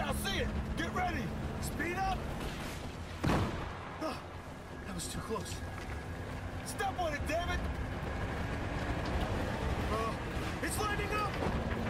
I see it! Get ready! Speed up! Oh, that was too close. Step on it, damn it! It's lighting up!